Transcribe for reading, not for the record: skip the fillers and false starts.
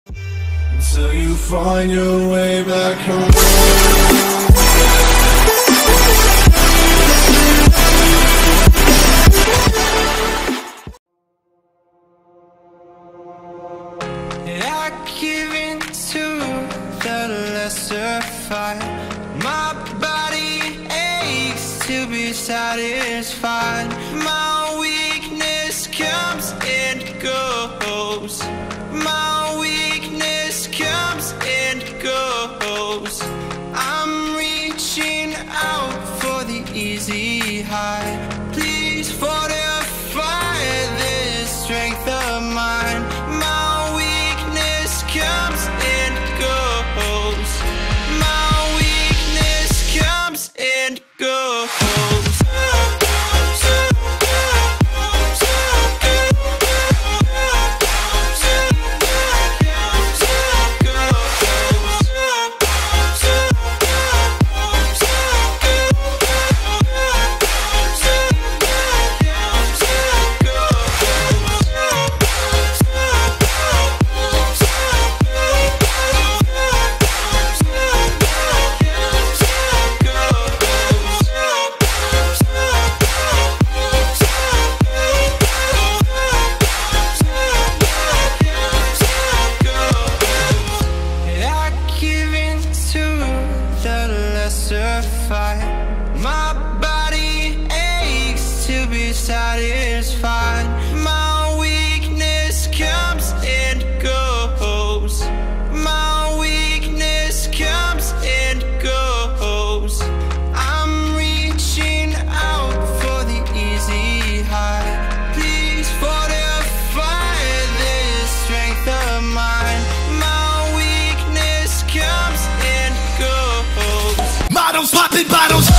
Until you find your way back home. I give in to the lesser fight. My body aches to be satisfied. My weakness comes and goes. My weakness comes and goes. I'm reaching out for the easy high. Please fortify this strength of mine. My weakness comes and goes. My weakness comes and goes. My body aches to be satisfied. My weakness comes and goes. My weakness comes and goes. I'm reaching out for the easy high. Please fortify this strength of mine. My weakness comes and goes. Models popping bottles.